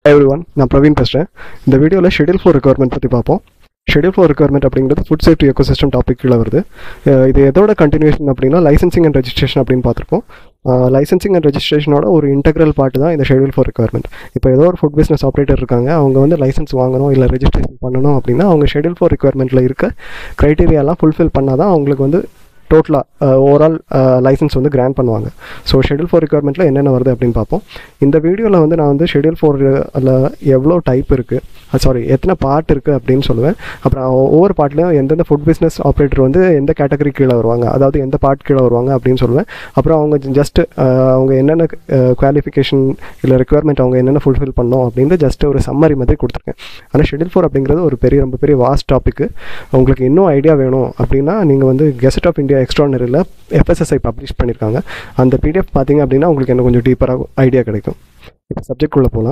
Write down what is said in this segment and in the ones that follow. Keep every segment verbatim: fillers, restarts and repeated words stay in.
Hi everyone, நான் பிரவீன் பேசுகிறேன். இந்த வீடியோவில் ஷெட்யூல் ஃபோர் ரெக்யர்மெண்ட் பற்றி பார்ப்போம். ஷெட்யூல் ஃபோர் ரெக்யர்மெண்ட் அப்படிங்கிறது ஃபுட் சேஃப்டி எக்கோசிஸ்டம் டாபிக் கீழே வருது. இது எதோட கண்டினியூஷன் அப்படின்னா லைசன்சிங் அண்ட் ரெஜிஸ்ட்ரேஷன் அப்படின்னு பார்த்துருப்போம். லைசன்சிங் அண்ட் ரெஜிஸ்ட்ரேஷனோட ஒரு இன்டெக்ரல் பார்ட் தான் இந்த ஷெட்யூல் ஃபோர் ரெக்யர்மெண்ட். இப்போ ஏதோ ஒரு ஃபுட் பிஸ்னஸ் ஆப்ரேட்டர் இருக்காங்க, அவங்க வந்து லைசன்ஸ் வாங்கணும் இல்லை ரெஜிஸ்ட்ரேஷன் பண்ணணும் அப்படின்னா அவங்க ஷெட்யூல் ஃபோர் ரெக்யர்மெண்ட்டில் இருக்க க்ரைட்டீரியாலாம் ஃபுல்ஃபில் பண்ணால் தான் அவங்களுக்கு வந்து டோட்டலாக ஓவரால் லைசன்ஸ் வந்து கிராண்ட் பண்ணுவாங்க. ஸோ ஷெட்யூல் ஃபோர் ரெக்யர்மெண்ட்டில் என்னென்ன வருது அப்படின்னு பார்ப்போம். இந்த வீடியோவில் வந்து நான் வந்து ஷெட்யூல் ஃபோரில் எவ்வளோ டைப் இருக்குது, சாரி எத்தனை பார்ட் இருக்குது அப்படின்னு சொல்லுவேன். அப்புறம் ஒவ்வொரு பார்ட்லையும் எந்தெந்த ஃபுட் பிஸ்னஸ் ஆப்ரேட்டர் வந்து எந்த கேட்டகரி கீழே வருவாங்க, அதாவது எந்த பார்ட் கீழே வருவாங்க அப்படின்னு சொல்லுவேன். அப்புறம் அவங்க ஜஸ்ட் அவங்க என்னென்ன குவாலிஃபிகேஷன் இல்லை ரெக்யர்மெண்ட் அவங்க என்னென்ன ஃபுல்ஃபில் பண்ணோம் அப்படின்னு ஜஸ்ட் ஒரு சம்மரி மாதிரி கொடுத்துருக்கேன். ஆனால் ஷெட்யூல் ஃபோர் அப்படிங்கிறது ஒரு பெரிய ரொம்ப பெரிய வாஸ்ட் டாப்பிக்கு. உங்களுக்கு இன்னும் ஐடியா வேணும் அப்படின்னா நீங்கள் வந்து கெசட் ஆஃப் இந்தியா எக்ஸ்ட்ரானரியில் எஃப்எஸ்எஸ்ஐ பப்ளிஷ் பண்ணியிருக்காங்க. அந்த பிடிஎஃப் பார்த்தீங்க அப்படின்னா உங்களுக்கு இன்னும் கொஞ்சம் டீப்பராக ஐடியா கிடைக்கும். இப்போ சப்ஜெக்ட்குள்ளே போகலாம்.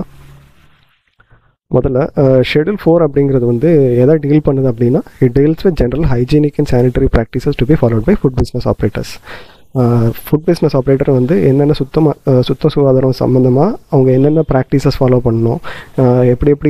முதல்ல ஷெட்யூல் ஃபோர் அப்படிங்கிறது வந்து எதை டீல் பண்ணுது அப்படின்னா, it deals with general hygienic and sanitary practices to be followed by food business operators. Food business operator வந்து என்னென்ன சுத்தமாக சுத்த சுகாதாரம் சம்மந்தமாக அவங்க என்னென்ன ப்ராக்டிசஸ் ஃபாலோ பண்ணணும், எப்படி எப்படி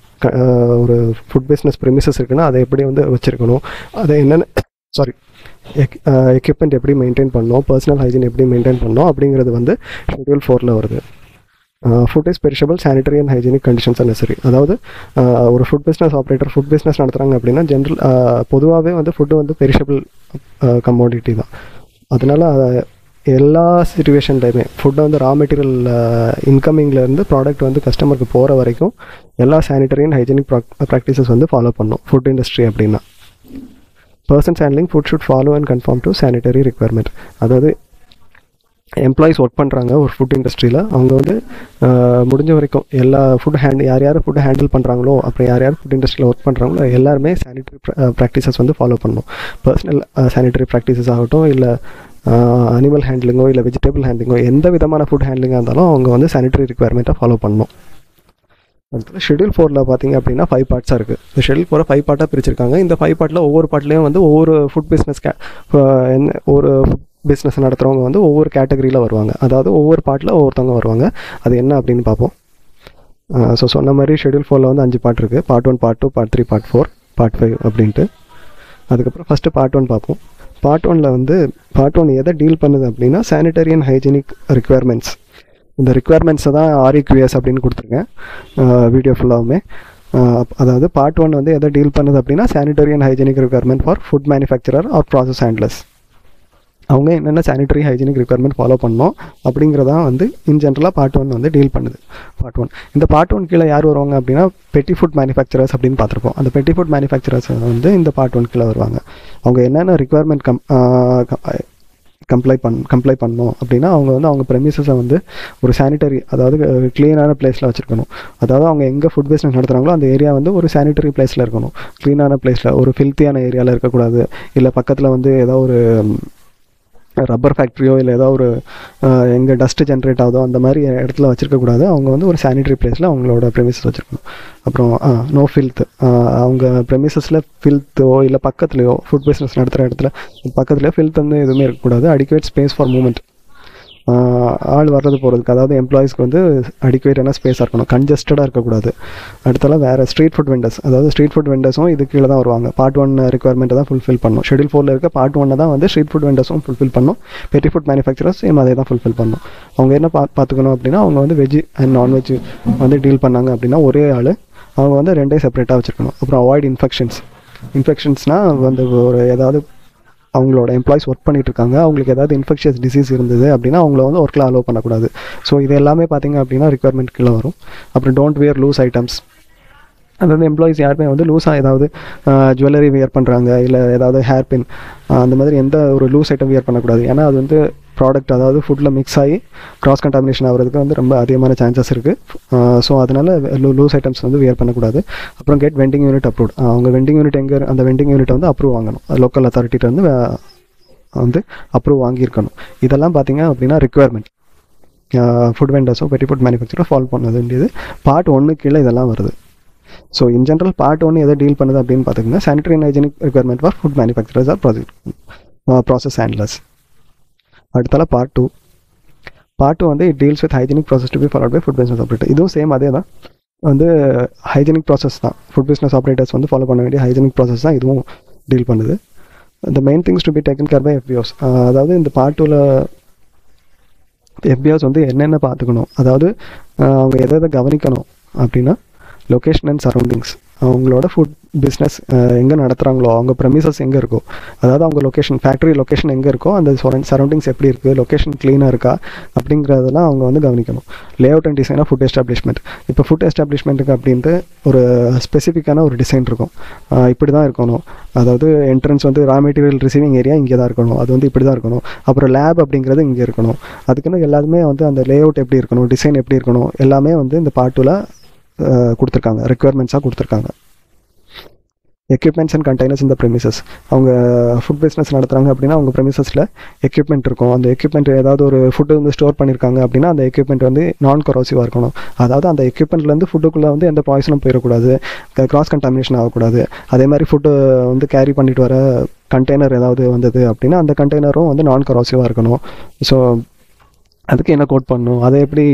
ஒரு ஃபுட் பிஸ்னஸ் ப்ரிமிசஸ் இருக்குன்னா அதை எப்படி வந்து வச்சுருக்கணும், அதை என்னென்ன சாரி எக் எக்யூப்மெண்ட் எப்படி மெயின்டைன் பண்ணணும், பர்சனல் ஹைஜீன் எப்படி மெயின்டைன் பண்ணணும் அப்படிங்கிறது வந்து ஷெட்யூல் ஃபோரில் வருது. Food is perishable, sanitary and hygienic conditions are necessary. அதாவது ஒரு food business operator food business நடத்துகிறாங்க அப்படின்னா ஜென்ரல் பொதுவாகவே வந்து ஃபுட்டு வந்து பெரிஷபிள் கமோடிட்டி தான். அதனால் எல்லா சிச்சுவேஷன்லையுமே ஃபுட்டை வந்து ரா மெட்டீரியல் இன்கமிங்லேருந்து ப்ராடக்ட் வந்து கஸ்டமருக்கு போகிற வரைக்கும் எல்லா சானிட்டரி அண்ட் ஹைஜீனிக் ப்ராக்டிசஸ் வந்து ஃபாலோ பண்ணணும் ஃபுட் இண்டஸ்ட்ரி அப்படின்னா. Persons handling food should follow and conform to sanitary requirement. அதாவது எம்ப்ளாயிஸ் ஒர்க் பண்ணுறாங்க ஒரு ஃபுட் இண்டஸ்ட்ரியில், அவங்க வந்து முடிஞ்ச வரைக்கும் எல்லா ஃபுட் ஹேண்ட் யார் யார் ஃபுட் ஹேண்டில் பண்ணுறாங்களோ அப்புறம் யார் யார் ஃபுட் இண்டஸ்ட்ரியில் ஒர்க் பண்ணுறாங்களோ எல்லாருமே சானிட்டரி ப்ராக்டிசஸ் வந்து ஃபாலோ பண்ணணும். பர்சனல் சானிட்டரி ப்ராக்டிசஸ் ஆகட்டும், இல்லை அனிமல் ஹேண்ட்லிங்கோ இல்லை வெஜிடபிள் ஹேண்ட்லிங்கோ எந்த விதமான ஃபுட் ஹேண்ட்லிங்காக இருந்தாலும் அவங்க வந்து சானிட்டரி ரெக்யர்மெண்ட்டை ஃபாலோ பண்ணணும். அடுத்தது ஷெட்யூல் ஃபோரில் பார்த்தீங்க அப்படின்னா ஃபைவ் பார்ட்ஸாக இருக்குது. இந்த ஷெட்யூல் ஃபோரை ஃபைவ் பார்ட்டாக பிரிச்சிருக்காங்க. இந்த ஃபைவ் பார்ட்டில் ஒவ்வொரு பார்ட்லேயும் வந்து ஒவ்வொரு ஃபுட் பிஸ்னஸ் கே என்ன ஒரு ஃபுட் பிஸ்னஸ் நடத்துகிறவங்க வந்து ஒவ்வொரு கேட்டகரியில் வருவாங்க. அதாவது ஒவ்வொரு பார்ட்டில் ஒவ்வொருத்தவங்க வருவாங்க. அது என்ன அப்படின்னு பார்ப்போம். ஸோ சொன்ன மாதிரி ஷெட்யூல் ஃபோரில் வந்து அஞ்சு பார்ட் இருக்குது. Part one, part two, part three, part four, part five அப்படின்ட்டு. அதுக்கப்புறம் ஃபஸ்ட்டு பார்ட் ஒன் பார்ப்போம். பார்ட் ஒனில் வந்து பார்ட் ஒன் எதை டீல் பண்ணுது அப்படின்னா சானிட்டரி அண்ட் ஹைஜீனிக் ரெக்யர்மெண்ட்ஸ். இந்த ரெக்யர்மெண்ட்ஸை தான் ஆர்இக்யூஎஸ் அப்படின்னு கொடுத்துருக்கேன் வீடியோ ஃபுல்லாகவுமே. அதாவது பார்ட் ஒன் வந்து எதை டீல் பண்ணுது அப்படின்னா sanitary and hygienic requirement for food manufacturer or process handlers. அவங்க என்னென்ன சானிட்டரி ஹைஜீனிக் ரெக்யர்மெண்ட் ஃபாலோ பண்ணணும் அப்படிங்கிறதான் வந்து இன் ஜென்ரலாக பார்ட் ஒன் வந்து டீல் பண்ணுது. பார்ட் ஒன் இந்த பார்ட் ஒன் கீழே யார் வருவாங்க அப்படின்னா பெட்டி ஃபுட் மேனுஃபேக்சரர்ஸ் அப்படின்னு பார்த்துருப்போம். அந்த பெட்டி ஃபுட் மேனுஃபேக்சரர்ஸ் வந்து இந்த பார்ட் ஒன் கீழே வருவாங்க. அவங்க என்னென்ன ரெக்யர்மெண்ட் கம் கம்ப்ளை பண் கம்ப்ளை பண்ணணும் அப்படின்னா அவங்க வந்து அவங்க ப்ரெமிசஸை வந்து ஒரு சானிட்டரி, அதாவது க்ளீனான பிளேஸில் வச்சுருக்கணும். அதாவது அவங்க எங்கே ஃபுட் பிஸ்னஸ் நடத்துகிறாங்களோ அந்த ஏரியா வந்து ஒரு சானிட்டரி பிளேஸில் இருக்கணும், க்ளீனான பிளேஸில், ஒரு ஃபில்த்தியான ஏரியாவில் இருக்கக்கூடாது. இல்லை பக்கத்தில் வந்து ஏதோ ஒரு ரப்பர் ஃபேக்ட்ரியோ இல்லை ஏதோ ஒரு எங்கே டஸ்ட்டு ஜென்ரேட் ஆகுதோ அந்த மாதிரி இடத்துல வச்சுருக்கக்கூடாது. அவங்க வந்து ஒரு சானிட்டரி பிளேஸில் அவங்களோட ப்ரெமிசஸ் வச்சுருக்கணும். அப்புறம் நோ ஃபில்த், அவங்க ப்ரெமிசஸில் ஃபில்த்தோ இல்லை பக்கத்துலையோ ஃபுட் பிஸ்னஸ் நடத்துகிற இடத்துல பக்கத்துலேயோ ஃபில்த் வந்து எதுவுமே இருக்கக்கூடாது. அடிக்குவேட் ஸ்பேஸ் ஃபார் மூவ்மெண்ட், ஆள் வர்றது போகிறதுக்கு, அதாவது எம்ப்ளாயிஸ்க்கு வந்து அடிக்குவேட்டான ஸ்பேஸாக இருக்கணும், கன்ஜஸ்டடாக இருக்கக்கூடாது. அடுத்தால வேறு ஸ்ட்ரீட் ஃபுட் வெண்டர்ஸ், அதாவது ஸ்ட்ரீட் ஃபுட் வெண்டர்ஸும் இது கீழே தான் வருவாங்க. பார்ட் ஒன் ரெக்யர்மெண்ட்டை தான் ஃபுல்ஃபில் பண்ணணும். ஷெட்யூல் ஃபோரில் இருக்க பார்ட் ஒன்னை தான் வந்து ஸ்ட்ரீட் ஃபுட் வெண்டர்ஸும் ஃபுல்ஃபில் பண்ணணும். பெட்டி ஃபுட் மேனுஃபேக்சரர்ஸ் சேம் அதே தான் ஃபுல்ஃபில் பண்ணணும். அவங்க என்ன பா பார்த்துக்கணும் அப்படின்னா அவங்க வந்து வெஜ் அண்ட் நான்வெஜ் வந்து டீல் பண்ணாங்க அப்படின்னா ஒரே ஆள் அவங்க வந்து ரெண்டே செப்பரேட்டாக வச்சுருக்கணும். அப்புறம் அவாய்ட் இன்ஃபெக்ஷன்ஸ். இன்ஃபெக்ஷன்ஸ்னால் வந்து ஒரு ஏதாவது அவங்களோட எம்ப்ளாயிஸ் ஒர்க் பண்ணிட்டு இருக்காங்க, அவங்களுக்கு ஏதாவது இன்ஃபெக்ஷியஸ் டிசீஸ் இருந்தது அப்படின்னா அவங்கள வந்து ஒர்க்கில் அலோவ் பண்ணக்கூடாது. ஸோ இது எல்லாமே பார்த்திங்க அப்படின்னா ரெக்யர்மெண்ட் கீழே வரும். அப்புறம் டோன்ட் வியர் லூஸ் ஐட்டம்ஸ். அதாவது எம்ப்ளாயிஸ் யாருமே வந்து லூஸாக ஏதாவது ஜுவல்லரி வியர் பண்ணுறாங்க இல்லை ஏதாவது ஹேர் பின் அந்த மாதிரி எந்த ஒரு லூஸ் ஐட்டம் வியர் பண்ணக்கூடாது. ஏன்னா அது வந்து ப்ராடக்ட் அதாவது ஃபுட்டில் மிக்ஸ் ஆகி கிராஸ் கண்டாமினேஷன் ஆகிறதுக்கு வந்து ரொம்ப அதிகமான சான்சஸ் இருக்குது. ஸோ அதனால் லூஸ் ஐட்டம்ஸ் வந்து வியர் பண்ணக்கூடாது. அப்புறம் கெட் வெண்டிங் யூனிட் அப்ரூவ்ட். அவங்க வெண்டிங் யூனிட் எங்கே அந்த வெண்டிங் யூனிட்டை வந்து அப்ரூவ் வாங்கணும், லோக்கல் அத்தாரிட்டிகிட்ட வந்து வந்து அப்ரூவ் வாங்கியிருக்கணும். இதெல்லாம் பார்த்திங்க அப்படின்னா ரெக்யர்மெண்ட் ஃபுட் வெண்டர்ஸோ பெட்டி ஃபுட் மேனுஃபேக்சரோ ஃபாலோ பண்ண வேண்டியது பார்ட் ஒன்று கீழே இதெல்லாம் வருது. ஸோ இன் ஜென்ரல் பார்ட் ஒன்று எதை டீல் பண்ணுது அப்படின்னு பார்த்திங்கன்னா sanitary and hygienic requirement for food manufacturers or project process handlers. அடுத்தால பார்ட் டூ பார்ட் டூ வந்து it deals with hygienic process to be followed by food business operator. இதுவும் same அதே தான். வந்து ஹைஜெனிக் ப்ராசஸ் தான். ஃபுட் பிஸ்னஸ் ஆப்ரேட்டர்ஸ் வந்து follow பண்ண வேண்டிய ஹைஜெனிக் ப்ராசஸ் தான் இதுவும் டீல் பண்ணுது. The main things to be taken care by FBOs. அதாவது இந்த பார்ட் டூவில் எஃபிஓஸ் வந்து என்னென்ன பார்த்துக்கணும், அதாவது அவங்க எதை எதை கவனிக்கணும் அப்படின்னா லொக்கேஷன் அண்ட் சரௌண்டிங்ஸ். அவங்களோட ஃபுட் பிஸ்னஸ் எங்கே நடத்துகிறாங்களோ அவங்க ப்ரெமிசஸ் எங்கே இருக்கோ, அதாவது அவங்க லொக்கேஷன் ஃபேக்ட்ரி லொக்கேஷன் எங்கே இருக்கோ அந்த சரௌண்டிங்ஸ் எப்படி இருக்குது, லொக்கேஷன் க்ளீனாக இருக்கா அப்படிங்கிறதெல்லாம் அவங்க வந்து கவனிக்கணும். லே அவுட் அண்ட் டிசைனாக ஃபுட் எஸ்டாப்ளிஷ்மெண்ட். இப்போ ஃபுட் எஸ்டாப்ளிஷ்மெண்ட்டுக்கு அப்படின்ட்டு ஒரு ஸ்பெசிஃபிக்கான ஒரு டிசைன் இருக்கும். இப்படி தான் இருக்கணும், அதாவது என்ட்ரன்ஸ் வந்து ரா மெட்டீரியல் ரிசீவிங் ஏரியா இங்கே தான் இருக்கணும், அது வந்து இப்படி தான் இருக்கணும். அப்புறம் லேப் அப்படிங்கிறது இங்கே இருக்கணும். அதுக்குன்னு எல்லாருமே வந்து அந்த லே அவுட் எப்படி இருக்கணும், டிசைன் எப்படி இருக்கணும் எல்லாமே வந்து இந்த பார்ட்டில் கொடுத்துருக்காங்க, ரெக்குயர்மெண்ட்ஸாக கொடுத்துருக்காங்க. எக்யூப்மெண்ட்ஸ் அண்ட் கண்டெய்னர்ஸ் இந்த ப்ரெமிசஸ். அவங்க ஃபுட் பிஸ்னஸ் நடத்துகிறாங்க அப்படின்னா அவங்க ப்ரெமிசஸில் எக்யூப்மெண்ட் இருக்கும். அந்த எக்யூப்மெண்ட் ஏதாவது ஒரு ஃபுட்டு வந்து ஸ்டோர் பண்ணியிருக்காங்க அப்படின்னா அந்த எக்யூப்மெண்ட் வந்து நான் கொரோசிவாக இருக்கணும். அதாவது அந்த எக்யூப்மெண்ட்லேருந்து ஃபுட்டுக்குள்ளே வந்து எந்த பாய்சனும் போயிடக்கூடாது, கிராஸ் கண்டாமினேஷன் ஆகக்கூடாது. அதே மாதிரி ஃபுட்டு வந்து கேரி பண்ணிட்டு வர கண்டெய்னர் ஏதாவது வந்தது அப்படின்னா அந்த கண்டெய்னரும் வந்து நான் கொரோசிவாக இருக்கணும். ஸோ அதுக்கு என்ன கோட் பண்ணணும், அதை எப்படி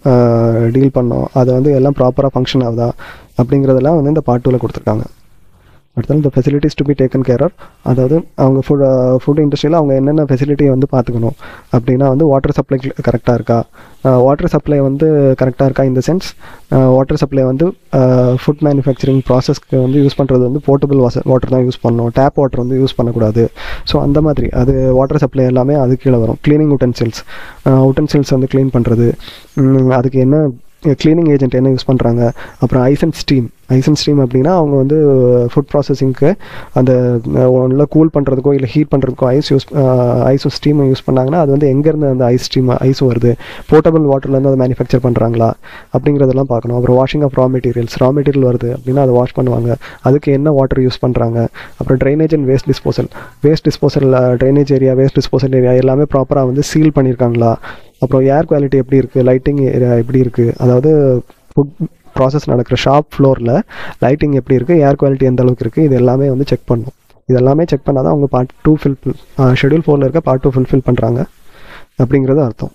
டீல் பண்ணணும், அதை வந்து எல்லாம் ப்ராப்பராக ஃபங்க்ஷன் ஆகுதா அப்படிங்கிறதெல்லாம் வந்து இந்த பார்ட் டூவில் கொடுத்துருக்காங்க. அடுத்தது இந்த facilities to be taken care are, அதாவது அவங்க ஃபுட் ஃபுட் இண்டஸ்ட்ரியில் அவங்க என்னென்ன ஃபெசிலிட்டியை வந்து பார்த்துக்கணும் அப்படின்னா வந்து வாட்டர் சப்ளை கரெக்டாக இருக்கா, வாட்டர் சப்ளை வந்து கரெக்டாக இருக்கா இந்த சென்ஸ் வாட்டர் சப்ளை வந்து ஃபுட் மேனுஃபேக்சரிங் ப்ராசஸ்க்கு வந்து யூஸ் பண்ணுறது வந்து போர்ட்டபிள் வாட்டர் தான் யூஸ் பண்ணணும், டேப் வாட்டர் வந்து யூஸ் பண்ணக்கூடாது. ஸோ அந்த மாதிரி அது வாட்டர் சப்ளை எல்லாமே அது கீழே வரும். க்ளீனிங் உட்டன்சில்ஸ், உட்டன்சில்ஸ் வந்து க்ளீன் பண்ணுறது, அதுக்கு என்ன க்ளீனிங் ஏஜென்ட் என்ன யூஸ் பண்ணுறாங்க. அப்புறம் ice and steam. Ice and steam அப்படின்னா அவங்க வந்து ஃபுட் ப்ராசஸிங்க்கு அந்த ஒன்றில் கூல் பண்ணுறதுக்கோ இல்லை ஹீட் பண்ணுறதுக்கோ ஐஸ் யூஸ் ஐஸும் ஸ்டீமும் யூஸ் பண்ணாங்கன்னா அது வந்து எங்கேருந்து அந்த ஐஸ் ஸ்டீம் ஐஸ் வருது, போர்ட்டபிள் வாட்டர்லேருந்து அதை மேனுஃபேக்சர் பண்ணுறாங்களா அப்படிங்கிறதெல்லாம் பார்க்கணும். அப்புறம் washing of raw materials, raw material வருது அப்படின்னா அதை வாஷ் பண்ணுவாங்க, அதுக்கு என்ன வாட்டர் யூஸ் பண்ணுறாங்க. அப்புறம் drainage and waste disposal. Waste disposal drainage area, waste disposal area எல்லாமே ப்ராப்பராக வந்து சீல் பண்ணியிருக்காங்களா. அப்புறம் ஏர் குவாலிட்டி எப்படி இருக்குது, லைட்டிங் ஏரியா எப்படி இருக்குது, அதாவது ஃபுட் ப்ராசஸ் நடக்கிற ஷாப் ஃப்ளோரில் லைட்டிங் எப்படி இருக்குது, ஏர் குவாலிட்டி எந்த அளவுக்கு இருக்குது, இது எல்லாமே வந்து செக் பண்ணணும். இது எல்லாமே செக் பண்ணால் தான் அவங்க பார்ட் டூ ஃபில் ஷெடியூல் ஃபோரில் இருக்க பார்ட் டூ ஃபுல்ஃபில் பண்ணுறாங்க அப்படிங்கிறது அர்த்தம்.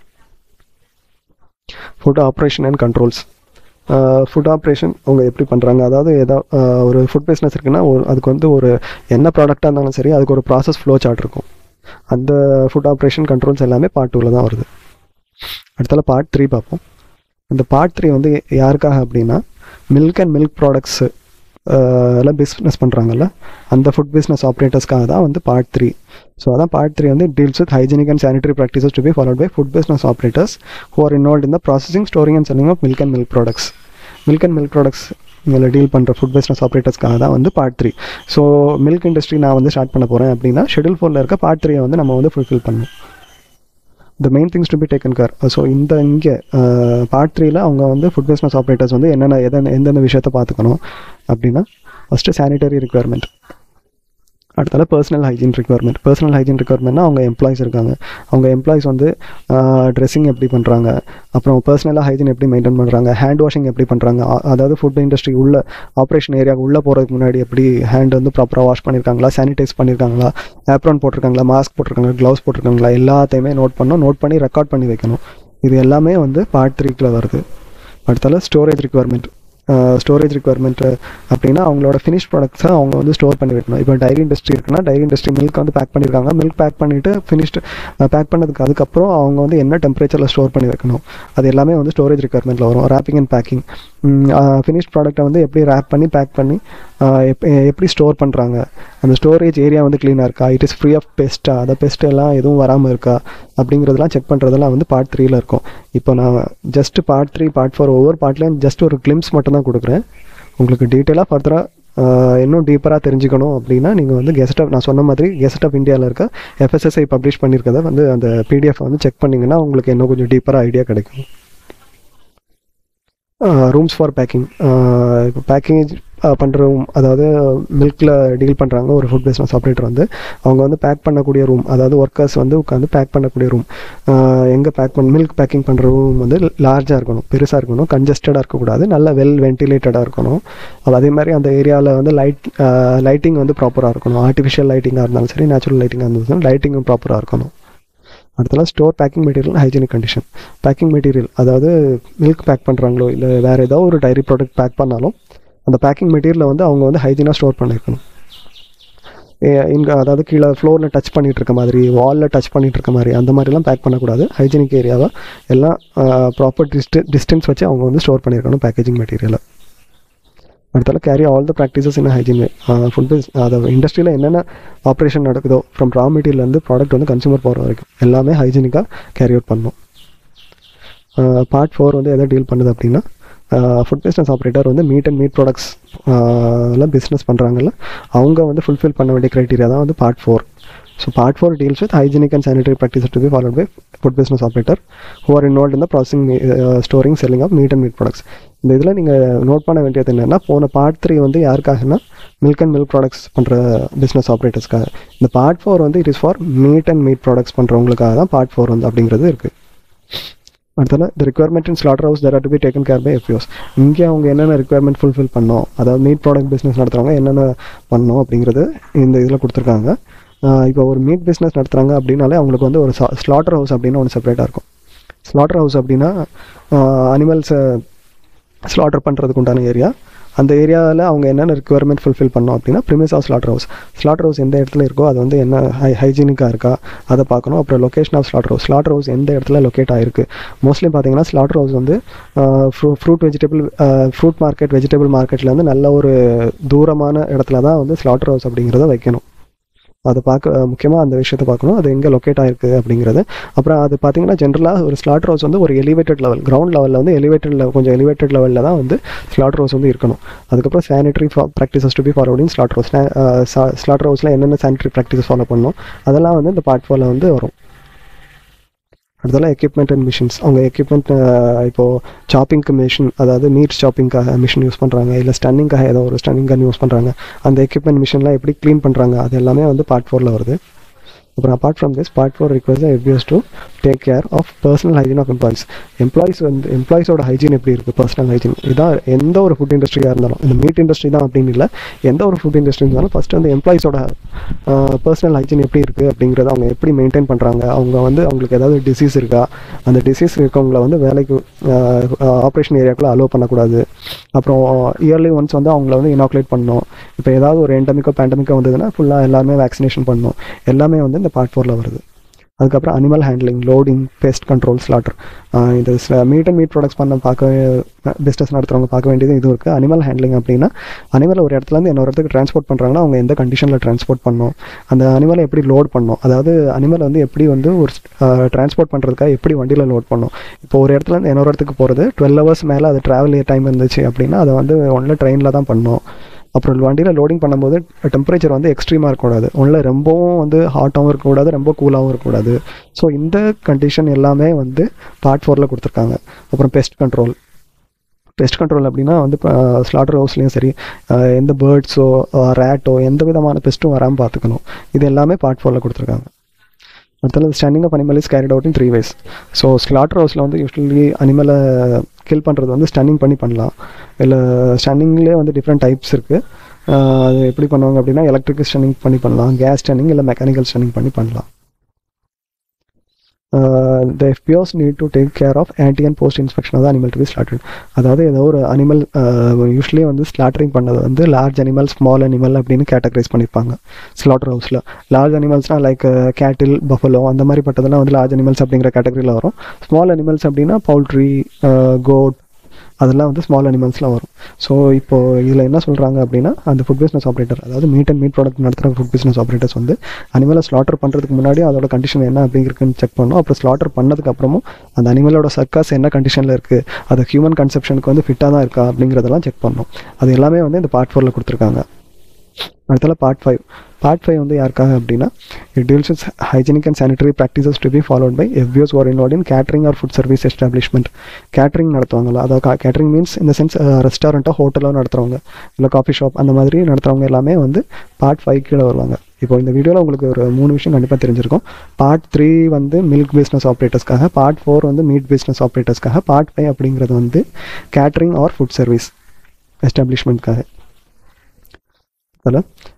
Food operation and controls. Food operation அவங்க எப்படி பண்ணுறாங்க, அதாவது ஏதாவது ஒரு ஃபுட் பிஸ்னஸ் இருக்குன்னா ஒரு அதுக்கு வந்து ஒரு என்ன ப்ராடக்டாக இருந்தாலும் சரி அதுக்கு ஒரு ப்ராசஸ் ஃப்ளோ சார்ட் இருக்கும். அந்த ஃபுட் ஆப்ரேஷன் கண்ட்ரோல்ஸ் எல்லாமே பார்ட் டூவில் தான் வருது. அடுத்தால பார்ட் த்ரீ பார்ப்போம். இந்த பார்ட் த்ரீ வந்து யாருக்காக அப்படின்னா மில்க் அண்ட் மில்க் ப்ராடக்ட்ஸு எல்லாம் பிஸ்னஸ் பண்ணுறாங்கல்ல அந்த ஃபுட் பிஸ்னஸ் ஆப்ரேட்டர்ஸ்க்காக தான் வந்து பார்ட் த்ரீ. ஸோ அதான் பார்ட் த்ரீ வந்து deals with hygienic and sanitary practices to be followed by food business operators who are involve in the processing, storing and selling of milk and milk products. Milk and milk products இதில் deal பண்ணுற food business ஆப்ரேட்டர்ஸ்க்காக தான் வந்து part three. So milk industry நான் வந்து start பண்ண போகிறேன் அப்படின்னா ஷெடியூல் ஃபோரில் இருக்க பார்ட் த்ரீயை வந்து நம்ம வந்து ஃபுல்ஃபில் பண்ணணும். The main things to be taken care. So இந்த இங்கே பார்ட் த்ரீயில் அவங்க வந்து ஃபுட் பிஸ்னஸ் ஆப்ரேட்டர்ஸ் வந்து என்னென்ன எதை எந்தெந்த விஷயத்தை பார்த்துக்கணும் அப்படின்னா ஃபஸ்ட்டு சானிட்டரி ரிக்குவயர்மெண்ட், அடுத்தால personal hygiene requirement. Personal hygiene ரிக்குவயர்மெண்ட்னா அவங்க எம்ப்ளாயிஸ் இருக்காங்க, அவங்க எம்ப்ளாயிஸ் வந்து ட்ரெஸ்ஸிங் எப்படி பண்ணுறாங்க, அப்புறம் பர்சனலாக ஹைஜீன் எப்படி மெயின்டைன் பண்ணுறாங்க, ஹேண்ட் வாஷிங் எப்படி பண்ணுறாங்க, அதாவது ஃபுட் இண்டஸ்ட்ரி உள்ள ஆப்ரேஷன் ஏரியாவுக்கு உள்ளே போகிறதுக்கு முன்னாடி எப்படி ஹேண்ட் வந்து ப்ராப்பராக வாஷ் பண்ணியிருக்காங்களா, சானிடைஸ் பண்ணியிருக்காங்களா, ஆப்ரான் போட்டிருக்காங்களா, மாஸ்க் போட்டிருக்காங்களா, க்ளவுஸ் போட்டிருக்காங்களா, எல்லாத்தையுமே நோட் பண்ணணும், நோட் பண்ணி ரெக்கார்ட் பண்ணி வைக்கணும். இது எல்லாமே வந்து பார்ட் த்ரீக்கில் வருது. அடுத்தால ஸ்டோரேஜ் ரிக்குவயர்மெண்ட். ஸ்டோரேஜ் ரிக்குவயர்மெண்ட் அப்படின்னா அவங்களோட ஃபினிஷ் ப்ராடக்ட்ஸை அவங்க வந்து ஸ்டோர் பண்ணி வைக்கணும். இப்போ டைரி இண்டஸ்ட்ரி இருக்குன்னா டைரி இண்டஸ்ட்ரி மில்க் வந்து பேக் பண்ணியிருக்காங்க, மில்க் பேக் பண்ணிவிட்டு ஃபினிஷ்டு பேக் பண்ணதுக்கு அதுக்கப்புறம் அவங்க வந்து என்ன டெம்பரேச்சரில் ஸ்டோர் பண்ணி வைக்கணும் அது எல்லாமே வந்து ஸ்டோரேஜ் ரிக்குவயர்மெண்ட்டில் வரும். ரேப்பிங் அண்ட் பேக்கிங், ஃபினிஷ் ப்ராடக்ட்டை வந்து எப்படி ரேப் பண்ணி பேக் பண்ணி எப் எப்படி ஸ்டோர் பண்ணுறாங்க, அந்த ஸ்டோரேஜ் ஏரியா வந்து க்ளீனாக இருக்கா, இட் இஸ் ஃப்ரீ ஆஃப் பெஸ்ட்டா, அந்த பெஸ்ட் எல்லாம் எதுவும் வராமல் இருக்கா அப்படிங்கிறதெல்லாம் செக் பண்ணுறதெல்லாம் வந்து பார்ட் த்ரீயில் இருக்கும். இப்போ நான் just part three part four ஒவ்வொரு பார்ட்லேயும் ஜஸ்ட் ஒரு கிளிம்ஸ் மட்டும் தான் கொடுக்குறேன். உங்களுக்கு டீட்டெயிலாக ஃபர்தராக இன்னும் டீப்பராக தெரிஞ்சுக்கணும் அப்படின்னா நீங்கள் வந்து கெசட் ஆஃப் நான் சொன்ன மாதிரி கெசட் ஆஃப் இந்தியாவில் இருக்க எஃப்எஸ்எஸ்ஐ பப்ளிஷ் பண்ணியிருக்கதை வந்து அந்த பிடிஎஃப் வந்து செக் பண்ணிங்கன்னா உங்களுக்கு இன்னும் கொஞ்சம் டீப்பராக ஐடியா கிடைக்கும். Rooms for packing. இப்போ பேக்கிங் பண்ணுற ரூம், அதாவது மில்கில் டீல் பண்ணுறாங்க ஒரு ஃபுட் பிஸ்னஸ் ஆப்ரேட்டர் வந்து அவங்க வந்து பேக் பண்ணக்கூடிய ரூம், அதாவது ஒர்க்கர்ஸ் வந்து உட்காந்து பேக் பண்ணக்கூடிய ரூம், எங்கே பேக் பண்ண மில்க் பேக்கிங் பண்ணுற ரூம் வந்து லார்ஜாக இருக்கணும், பெருசாக இருக்கணும், கன்ஜஸ்டடாக இருக்கக்கூடாது, நல்ல வெல் வென்டிலேட்டடாக இருக்கணும். அதே மாதிரி அந்த ஏரியாவில் வந்து லைட் லைட்டிங் வந்து ப்ராப்பராக இருக்கணும். ஆர்டிஃபிஷியல் லைட்டிங்காக இருந்தாலும் சரி, நேச்சுரல் லைட்டிங்காக இருந்தாலும் லைட்டிங்கும் ப்ராப்பராக இருக்கணும். அடுத்தலாம் store packing material hygienic condition. Packing material அதாவது மில்க் பேக் பண்ணுறாங்களோ இல்லை வேறு ஏதோ ஒரு டைரி ப்ராடக்ட் பேக் பண்ணாலும் அந்த பேக்கிங் மெட்டீரியலை வந்து அவங்க வந்து ஹைஜீனாக ஸ்டோர் பண்ணியிருக்கணும். இங்கே அதாவது கீழே ஃப்ளோரில் டச் பண்ணிகிட்டு இருக்க மாதிரி, வாலில் டச் பண்ணிகிட்டு இருக்க மாதிரி அந்த மாதிரிலாம் பேக் பண்ணக்கூடாது. ஹைஜீனிக் ஏரியாவை எல்லாம் ப்ராப்பர் டிஸ்ட டிஸ்டன்ஸ் வச்சு அவங்க வந்து ஸ்டோர் பண்ணியிருக்கணும் பேக்கேஜிங் மெட்டீரியலை. அடுத்தால carry all the practices in hygiene. Food biz அதாவது இண்டஸ்ட்ரியில் என்னென்ன ஆப்ரேஷன் நடக்குதோ ஃப்ரம் ரா மெட்டீரியல்லேருந்து ப்ராடக்ட் வந்து கன்சூமர் போகிற வரைக்கும் எல்லாமே ஹைஜீனிக்காக கேரி அவுட் பண்ணணும். பார்ட் ஃபோர் வந்து எதை டீல் பண்ணுது அப்படின்னா, ஃபுட் பிஸ்னஸ் ஆப்ரேட்டர் வந்து மீட் அண்ட் மீட் ப்ராடக்ட்ஸ் எல்லாம் பிஸ்னஸ் பண்ணுறாங்கல்ல, அவங்க வந்து ஃபுல்ஃபில் பண்ண வேண்டிய க்ரைட்டீரியா தான் வந்து part four. So part four deals with hygienic and sanitary practices to be followed by food business operator who are involve in the processing, storing, selling of meat and meat products. இந்த இதில் நீங்கள் note பண்ண வேண்டியது என்னென்னா, போன part three வந்து யாருக்காகனா milk and milk products பண்ணுற பிஸ்னஸ் ஆப்ரேட்டர்ஸ்க்காக. இந்த பார்ட் ஃபோர் வந்து it is for meat and meat products பண்ணுறவங்களுக்காக தான் பார்ட் ஃபோர் வந்து அப்படிங்கிறது இருக்குது. அடுத்தது the requirement in slaughterhouse that are to be taken care by FBOs. இங்கே அவங்க என்னென்ன ரிக்வயர்மெண்ட் ஃபுல்ஃபில் பண்ணோம், அதாவது மீட் ப்ராடக்ட் பிஸ்னஸ் நடத்துகிறவங்க என்னென்ன பண்ணோம் அப்படிங்கிறது இந்த இதில் கொடுத்துருக்காங்க. இப்போ ஒரு மீட் பிஸ்னஸ் நடத்துகிறாங்க அப்படின்னாலே அவங்களுக்கு வந்து ஒரு ஸ்லாட்டர் ஹவுஸ் அப்படின்னு ஒன்று செப்பரேட்டாக இருக்கும். ஸ்லாட்டர் ஹவுஸ் அப்படின்னா அனிமல்ஸை ஸ்லாட்டர் பண்ணுறதுக்கு உண்டான ஏரியா. அந்த ஏரியாவில் அவங்க என்னென்ன ரிக்வயர்மெண்ட் ஃபுல்ஃபில் பண்ணோம் அப்படின்னா, premise of slaughterhouse. Slaughterhouse எந்த இடத்துல இருக்கோ அது வந்து என்ன ஹை ஹைஜீனிக்காக இருக்கா அதை பார்க்கணும். அப்புறம் location of slaughterhouse, slaughterhouse எந்த இடத்துல லொக்கேட் ஆகிருக்கு. மோஸ்ட்லி பார்த்தீங்கன்னா ஸ்லாட்டர் ஹவுஸ் வந்து fru fruit vegetable fruit market vegetable மார்க்கெட்லேருந்து நல்ல ஒரு தூரமான இடத்துல தான் வந்து ஸ்லாட்டர் ஹவுஸ் அப்படிங்கிறத வைக்கணும். அதை பார்க்க முக்கியமாக அந்த விஷயத்தை பார்க்கணும், அது எங்கே லொக்கேட் ஆகிருக்கு அப்படிங்கிறது. அப்புறம் அது பார்த்தீங்கன்னா ஜென்ரலாக ஒரு ஸ்லாட்டர் ஹவுஸ் வந்து ஒரு எலிவேட்டட் லெவல், கிரவுண்ட் லெவலில் வந்து எலிவேட்டட் லெவல் கொஞ்சம் எலிவேட்டட் லெவலில் தான் வந்து ஸ்லாட்டர் ஹவுஸ் வந்து இருக்கணும். அதுக்கப்புறம் sanitary practices to be followed in slaughterhouse. Slaughter ஹவுஸில் என்னென்ன சானிட்டரி ப்ராக்டிசஸ் ஃபாலோ பண்ணணும் அதெல்லாம் வந்து இந்த பார்ட் ஃபோரில் வந்து வரும். அடுத்தலாம் எக்யூப்மெண்ட் அண்ட் மிஷின்ஸ். அவங்க எக்யூப்மெண்ட் இப்போது சாப்பிங்க்கு மிஷின், அதாவது மீட் சாப்பிங்காக மிஷின் யூஸ் பண்ணுறாங்க, இல்லை ஸ்டன்னிங்காக ஏதோ ஒரு ஸ்டன்னிங் கன் யூஸ் பண்ணுறாங்க, அந்த எக்யூப்மெண்ட் மிஷின்லாம் எப்படி க்ளீன் பண்ணுறாங்க அது எல்லாமே வந்து பார்ட் ஃபோரில் வருது. அப்புறம் apart from this part four requires FBOs to take care of personal hygiene of employees. Employees வந்து எம்ப்ளாயிஸோட ஹைஜீன் எப்படி இருக்குது, பர்சனல் ஹைஜீன். இதான் எந்த ஒரு ஃபுட் இண்டஸ்ட்ரியாக இருந்தாலும், இந்த மீட் இண்டஸ்ட்ரி தான் அப்படின்னு இல்லை, எந்த ஒரு ஃபுட் இண்டஸ்ட்ரி இருந்தாலும் ஃபஸ்ட்டு வந்து எம்ப்ளாயிஸோட பர்சனல் ஹைஜீன் எப்படி இருக்குது அப்படிங்கிறத அவங்க எப்படி மெயின்டைன் பண்ணுறாங்க. அவங்க வந்து அவங்களுக்கு ஏதாவது டிசீஸ் இருக்கா, அந்த டிசீஸ் இருக்கவங்கள வந்து வேலைக்கு ஆப்ரேஷன் ஏரியாக்குள்ளே அலோவ் பண்ணக்கூடாது. அப்புறம் இயர்லி ஒன்ஸ் வந்து அவங்கள வந்து இனாக்குலேட் பண்ணணும். இப்போ ஏதாவது ஒரு எண்டமிக்கோ பேண்டமிக்கோ வந்ததுன்னா ஃபுல்லாக எல்லாமே வேக்சினேஷன் பண்ணணும். எல்லாமே வந்து இந்த பார்ட் ஃபோரில் வருது. அதுக்கப்புறம் animal handling, loading, pest control, slaughter. இந்த மீட் அண்ட் மீட் ப்ராடக்ட்ஸ் பண்ண பார்க்க பிஸ்னஸ் நடத்துகிறவங்க பார்க்க வேண்டியது இது இருக்குது. அனிமல் ஹேண்ட்லிங் அப்படின்னா அனிமலை ஒரு இடத்துலேருந்து இன்னொரு இடத்துக்கு ட்ரான்ஸ்போர்ட் பண்ணுறாங்கன்னா அவங்க எந்த கண்டிஷனில் ட்ரான்ஸ்போர்ட் பண்ணணும், அந்த அனிமலை எப்படி லோட் பண்ணணும், அதாவது அனிமலை வந்து எப்படி வந்து ஒரு ட்ரான்ஸ்போர்ட் பண்ணுறதுக்காக எப்படி வண்டியில் லோட் பண்ணணும். இப்போ ஒரு இடத்துலேருந்து இன்னொரு இடத்துக்கு போகிறது டுவெல் ஹவர்ஸ் மேலே அது ட்ராவல் டைம் இருந்துச்சு அப்படின்னா அதை வந்து ஒன்றில் ட்ரெயினில் தான் பண்ணணும். அப்புறம் வண்டியில் லோடிங் பண்ணும்போது டெம்பரேச்சர் வந்து எக்ஸ்ட்ரீமாக இருக்கக்கூடாது, ஒன்றில் ரொம்பவும் வந்து ஹாட்டாகவும் இருக்கக்கூடாது, ரொம்ப கூலாகவும் இருக்கக்கூடாது. ஸோ இந்த கண்டிஷன் எல்லாமே வந்து பார்ட் ஃபோரில் கொடுத்துருக்காங்க. அப்புறம் பெஸ்ட் கண்ட்ரோல். பெஸ்ட் கண்ட்ரோல் அப்படின்னா வந்து இப்போ ஸ்லாட்டர் ஹவுஸ்லேயும் சரி எந்த பேர்ட்ஸோ ரேட்டோ எந்த விதமான பெஸ்ட்டும் வராமல் பார்த்துக்கணும். இது எல்லாமே பார்ட் ஃபோரில் கொடுத்துருக்காங்க. அடுத்தது stunning of animal is carried out in three ways. So slaughter ஹவுஸில் வந்து யூஸ்வலி அனிமலை கில் பண்ணுறது வந்து ஸ்டன்னிங் பண்ணி பண்ணலாம், இல்லை ஸ்டன்னிங்லேயே வந்து டிஃப்ரெண்ட் டைப்ஸ் இருக்குது. அது எப்படி பண்ணுவாங்க அப்படின்னா எலக்ட்ரிக்கல் ஸ்டன்னிங் பண்ணி பண்ணலாம், கேஸ் ஸ்டன்னிங் இல்லை மெக்கானிக்கல் ஸ்டன்னிங் பண்ணி பண்ணலாம். The FBOs need to take care of ante and post inspection of animal to be slaughtered. அதாவது ஏதோ ஒரு அனிமல் யூஸ்வலி வந்து ஸ்லாட்டரிங் பண்ணது வந்து லார்ஜ் அனிமல், ஸ்மால் அனிமல் அப்படின்னு கேட்டகரைஸ் பண்ணியிருப்பாங்க ஸ்லாட்டர் ஹவுஸில். லார்ஜ் அனிமல்ஸ்னால் லைக் கேட்டில், பஃபலோ அந்த மாதிரி பட்டதெல்லாம் வந்து லார்ஜ் அனிமல்ஸ் அப்படிங்கிற கேட்டகரியில் வரும். ஸ்மால் அனிமல்ஸ் அப்படின்னா பவுல்ட்ரி, கோட் அதெல்லாம் வந்து ஸ்மால் அனிமல்ஸ்லாம் வரும். ஸோ இப்போது இதில் என்ன சொல்கிறாங்க அப்படின்னா அந்த ஃபுட் பிஸ்னஸ் ஆப்ரேட்டர், அதாவது மீட் அண்ட் மீட் ப்ராடக்ட் நடத்துகிற ஃபுட் பிஸ்னஸ் ஆப்ரேட்டர்ஸ் வந்து அனிமலை ஸ்லாட்டர் பண்ணுறதுக்கு முன்னாடி அதோட கண்டிஷன் என்ன அப்படிங்கிறதுன்னு செக் பண்ணணும். அப்புறம் ஸ்லாட்டர் பண்ணதுக்கப்புறமும் அந்த அனிமலோட சர்க்காஸ் என்ன கண்டிஷனில் இருக்குது, அது ஹியூமன் கன்செப்ஷனுக்கு வந்து ஃபிட்டாக தான் இருக்கா அப்படிங்கிறதெல்லாம் செக் பண்ணணும். அது எல்லாமே வந்து இந்த பார்ட் ஃபோரில் கொடுத்துருக்காங்க. அடுத்தல பார்ட் ஃபைவ். பார்ட் ஃபைவ் வந்து யாருக்காக அப்படின்னா it deals with hygienic and sanitary practices to be followed by FBOs are involve in catering or food service establishment. Catering நடத்துவாங்களா, அதாவது கேட்டரிங் மீன்ஸ் இந்த சென்ஸ் ரெஸ்டாரண்ட்டோ ஹோட்டலோ நடத்துகிறவங்க, இல்லை காஃபி ஷாப் அந்த மாதிரி நடத்துகிறவங்க எல்லாமே வந்து பார்ட் ஃபைவ் கீழே வருவாங்க. இப்போ இந்த வீடியோவில் உங்களுக்கு ஒரு மூணு விஷயம் கண்டிப்பாக தெரிஞ்சிருக்கும். பார்ட் த்ரீ வந்து மில்க் பிஸ்னஸ் ஆப்ரேட்டர்ஸ்க்காக, பார்ட் ஃபோர் வந்து மீட் பிஸ்னஸ் ஆப்ரேட்டர்ஸ்க்காக, பார்ட் ஃபைவ் அப்படிங்கிறது வந்து கேட்டரிங் ஆர் ஃபுட் சர்வீஸ் எஸ்டாப்ளிஷ்மெண்ட்காக. அதில்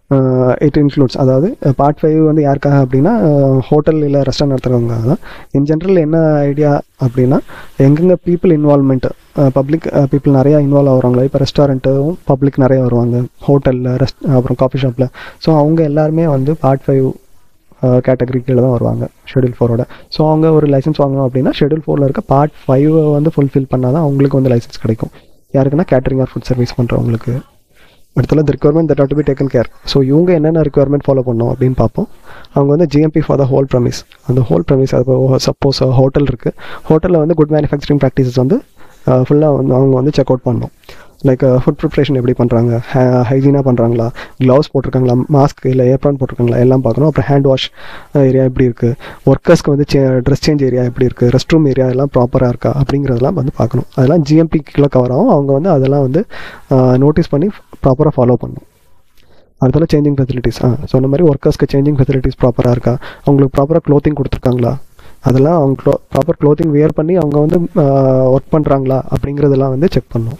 இட் இன்க்ளூட்ஸ், அதாவது பார்ட் ஃபைவ் வந்து யாருக்காக அப்படின்னா ஹோட்டல் இல்லை ரெஸ்டாரண்ட் நடத்துகிறவங்க தான். இன் ஜென்ரல் என்ன ஐடியா அப்படின்னா, எங்கெங்கே பீப்புள் இன்வால்மெண்ட், பப்ளிக் பீப்புள் நிறையா இன்வால்வ் ஆகுறாங்களோ, இப்போ ரெஸ்டாரண்ட்டும் பப்ளிக் நிறையா வருவாங்க, ஹோட்டலில் ரெஸ்ட் அப்புறம் காஃபி ஷாப்பில். ஸோ அவங்க எல்லாருமே வந்து பார்ட் ஃபைவ் கேட்டகரி கீழே தான் வருவாங்க ஷெடியூல் ஃபோரோட. ஸோ அவங்க ஒரு லைசன்ஸ் வாங்கணும் அப்படின்னா ஷெடியூல் ஃபோரில் இருக்க பார்ட் ஃபைவ் வந்து ஃபுல்ஃபில் பண்ணால் தான் அவங்களுக்கு வந்து லைசன்ஸ் கிடைக்கும். யாருக்குன்னா கேட்டரிங் ஆர் ஃபுட் சர்வீஸ் பண்ணுறவங்களுக்கு. அடுத்தல the requirement that have to be taken care. So இவங்க என்னென்ன ரிக்வயர்மெண்ட் ஃபாலோ பண்ணணும் அப்படின்னு பார்ப்போம். அவங்க வந்து GMP for the whole premise. அந்த ஹோல் ப்ரமிஸ், அது சப்போஸ் ஹோட்டல் இருக்குது, ஹோட்டலில் வந்து குட் மேனுஃபேக்சரிங் ப்ராக்டிசஸ் வந்து ஃபுல்லாக வந்து அவங்க வந்து செக் அவுட் பண்ணணும். லைக் ஃபுட் ப்ரிப்ரேஷன் எப்படி பண்ணுறாங்க, ஹைஜீனாக பண்ணுறாங்களா, க்ளவுஸ் போட்டிருக்காங்களா, மாஸ்க் இல்லை ஏப்ரான் போட்டிருக்காங்களா, எல்லாம் பார்க்கணும். அப்புறம் ஹேண்ட் வாஷ் ஏரியா எப்படி இருக்குது, ஒர்க்கர்ஸ்க்கு வந்து சே ட்ரெஸ் சேஞ்ச் ஏரியா எப்படி இருக்குது, ரெஸ்ட் ரூம் ஏரியா எல்லாம் ப்ராப்பராக இருக்கா அப்படிங்கிறதெல்லாம் வந்து பார்க்கணும். அதெல்லாம் ஜிஎம்பி கீழே கவர் ஆகும். அவங்க வந்து அதெல்லாம் வந்து நோட்டீஸ் பண்ணி ப்ராப்பராக ஃபாலோ பண்ணணும். அடுத்தல சேஞ்சிங் ஃபெசிலிட்டிஸ், ஆ சொன்ன மாதிரி ஒர்க்கர்ஸ்க்கு சேஞ்சிங் ஃபெசிலிட்டிஸ் ப்ராப்பராக இருக்கா, அவங்களுக்கு ப்ராப்பராக க்ளோத்திங் கொடுத்துருக்காங்களா, அதெல்லாம் அவங்க க்ளோ ப்ராப்பர் க்ளோத்திங் வியர் பண்ணி அவங்க வந்து ஒர்க் பண்ணுறாங்களா அப்படிங்கிறதெல்லாம் வந்து செக் பண்ணணும்.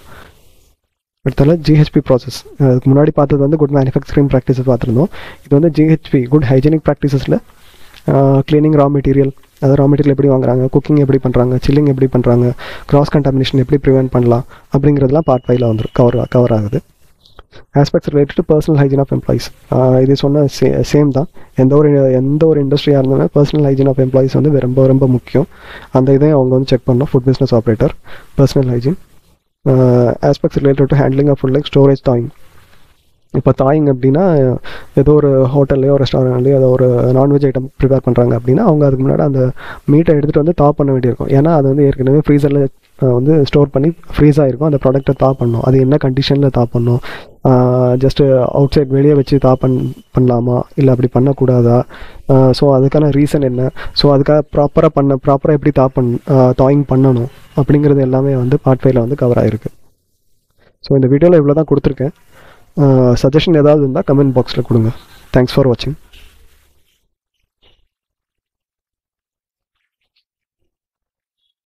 அடுத்தால ஜிஹெச்பி ப்ராசஸ். அதுக்கு முன்னாடி பார்த்தது வந்து குட் மேனுஃபேக்சரிங் ப்ராக்டிஸஸ் பார்த்துருந்தோம். இது வந்து ஜிஹெச்பி குட் ஹைஜீனிக் ப்ராக்டிசஸில் க்ளீனிங் ரா மெட்டீரியல், அதாவது ரா மெட்டீரியல் எப்படி வாங்குறாங்க, குக்கிங் எப்படி பண்ணுறாங்க, சில்லிங் எப்படி பண்ணுறாங்க, கிராஸ் கண்டாமினேஷன் எப்படி ப்ரிவென்ட் பண்ணலாம் அப்படிங்கிறதுலாம் பார்ட் ஃபைவ்ல வந்துடும், கவர் கவர் ஆகுது. Aspects related to personal hygiene of employees. இது சொன்ன சே சேம் தான். எந்த ஒரு எந்த ஒரு இண்டஸ்ட்ரியாக இருந்தாலும் பர்சனல் ஹைஜீன் ஆஃப் எம்ப்ளாயிஸ் வந்து ரொம்ப ரொம்ப முக்கியம். அந்த இதையும் அவங்க வந்து செக் பண்ணணும். Food business operator, personal hygiene. Aspects related to handling of food like storage, thawing. இப்போ தாயிங் அப்படின்னா ஏதோ ஒரு ஹோட்டல்லையோ ரெஸ்டாரண்ட்லேயோ ஏதோ ஒரு நான்வெஜ் ஐட்டம் ப்ரிப்பேர் பண்ணுறாங்க அப்படின்னா அவங்க அதுக்கு முன்னாடி அந்த மீட்டை எடுத்துகிட்டு வந்து தா பண்ண வேண்டியிருக்கும். ஏன்னா அது வந்து ஏற்கனவே ஃப்ரீசரில் வந்து ஸ்டோர் பண்ணி ஃப்ரீஸ் ஆகிருக்கும். அந்த ப்ராடக்ட்டை தா பண்ணணும், அது என்ன கண்டிஷனில் தா பண்ணணும், ஜஸ்ட்டு அவுட் சைட் வெளியே வச்சு தா பண் பண்ணலாமா இல்லை அப்படி பண்ணக்கூடாதா, ஸோ அதுக்கான ரீசன் என்ன, ஸோ அதுக்காக ப்ராப்பராக பண்ண ப்ராப்பராக எப்படி தா பண் தாயிங் பண்ணணும் அப்படிங்கிறது எல்லாமே வந்து பார்ட் ஃபைவ்ல வந்து கவர் ஆகிருக்கு. ஸோ இந்த வீடியோவில் இவ்வளோ தான் கொடுத்துருக்கேன். சஜஷன் ஏதாவது இருந்தால் கமெண்ட் பாக்ஸில் கொடுங்க. தேங்க்ஸ் ஃபார் வாட்சிங்.